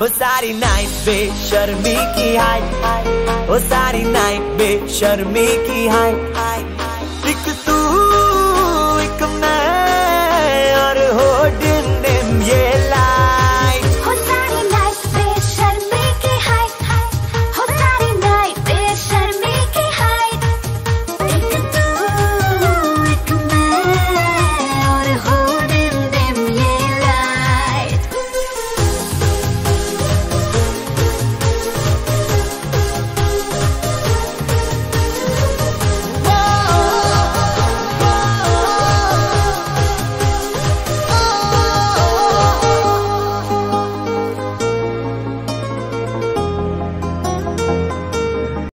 वो सारी नाइट बेशर्मी की हाय, वो सारी नाइट बेशर्मी की हाय। एक तू